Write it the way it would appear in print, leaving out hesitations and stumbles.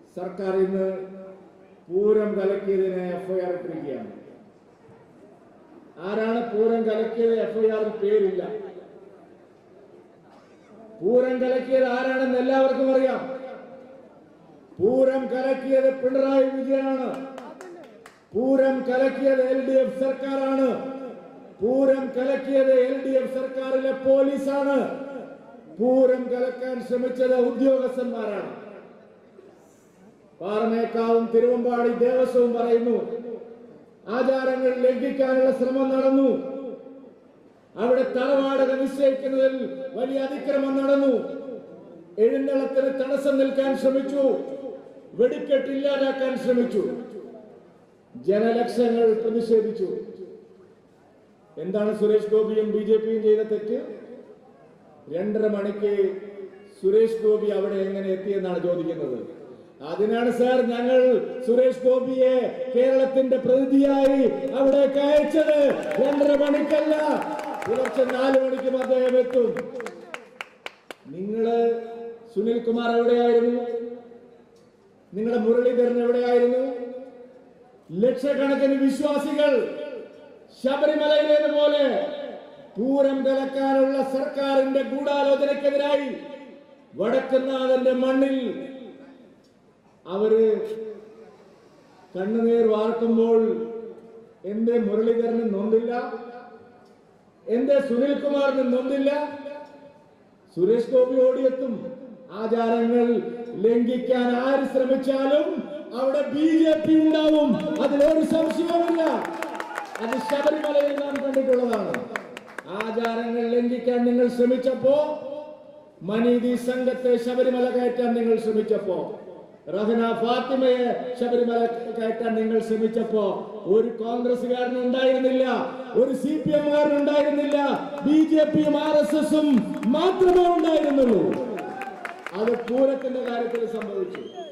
സർക്കാർ ഇന്ന് പൂരം കലക്കിയതിനെ എഫ്ഐആർ ഇട്ടിരിക്കുകയാണ്. ആരാണ് പൂരം കലക്കിയത്? എഫ്ഐആറിൽ പേരില്ല. പൂരം കലക്കിയത് ആരാണെന്ന് എല്ലാവർക്കും അറിയാം. പൂരം കലക്കിയത് പിണറായി വിജയനാണ്. പൂരം കലക്കിയത് LDF സർക്കാരാണ്. പൂരം കലക്കിയത് LDF സർക്കാരിലെ പോലീസാണ്. പൂരം കലക്കാൻ ശ്രമിച്ചത് ഉദ്യോഗസ്ഥന്മാരാണ്. പാറമേക്കാവും തിരുവമ്പാടി ദേവസ്വവും പറയുന്നു ആചാരങ്ങൾ ലംഘിക്കാനുള്ള ശ്രമം നടന്നു. അവിടെ തറവാടക നിശ്ചയിക്കുന്നതിൽ വലിയ അതിക്രമം നടന്നു. എഴുന്നള്ളത്തിന് തടസ്സം നിൽക്കാൻ ശ്രമിച്ചു. വെടിക്കെട്ട് ഇല്ലാതാക്കാൻ ശ്രമിച്ചു. ജനലക്ഷങ്ങൾ പ്രതിഷേധിച്ചു. എന്താണ് സുരേഷ് ഗോപിയും BJPയും ചെയ്ത തെറ്റ്? 2:30 മണിക്ക് സുരേഷ് ഗോപി അവിടെ എങ്ങനെ എത്തിയെന്നാണ് ചോദിക്കുന്നത്. അതിനാണ് സാർ ഞങ്ങൾ സുരേഷ് ഗോപിയെ കേരളത്തിന്റെ പ്രതിനിധിയായി അവിടേക്ക് അയച്ചത്. 2:30 മണിക്കല്ല, പുലർച്ചെ 4 മണിക്കും അദ്ദേഹം എത്തും. നിങ്ങള് സുനിൽകുമാർ എവിടെയായിരുന്നു? നിങ്ങളുടെ മുരളീധരൻ എവിടെയായിരുന്നു? ലക്ഷക്കണക്കിന് വിശ്വാസികൾ ശബരിമലയിലേതുപോലെ പൂരം കലക്കാനുള്ള സർക്കാരിന്റെ ഗൂഢാലോചനയ്ക്കെതിരായി വടക്കുന്നാഥന്റെ മണ്ണിൽ അവര് കണ്ണുനീർ വാർക്കുമ്പോൾ എന്തേ മുരളീധരന് നൊന്തില്ല? എന്തേ സുനിൽകുമാറിന് നൊന്തില്ല? സുരേഷ് ഗോപി ഓടിയെത്തും. ആചാരങ്ങൾ ലംഘിക്കാൻ ആര് ശ്രമിച്ചാലും അവിടെ BJP ഉണ്ടാവും, അതിലൊരു സംശയവുമില്ല. അത് ശബരിമലയിൽ നാം കണ്ടിട്ടുള്ളതാണ്. ആചാരങ്ങൾ ലംഘിക്കാൻ നിങ്ങൾ ശ്രമിച്ചപ്പോ, മനീതി സംഘത്തെ ശബരിമല കയറ്റാൻ നിങ്ങൾ ശ്രമിച്ചപ്പോ, റഹ്ന ഫാത്തിമയെ ശബരിമല കയറ്റാൻ നിങ്ങൾ ശ്രമിച്ചപ്പോ ഒരു കോൺഗ്രസുകാരനും ഉണ്ടായിരുന്നില്ല, ഒരു CPM-കാരനും ഉണ്ടായിരുന്നില്ല, BJPയും RSSും മാത്രമേ ഉണ്ടായിരുന്നുള്ളൂ. അത് പൂരത്തിന്റെ കാര്യത്തിൽ സംഭവിച്ചു.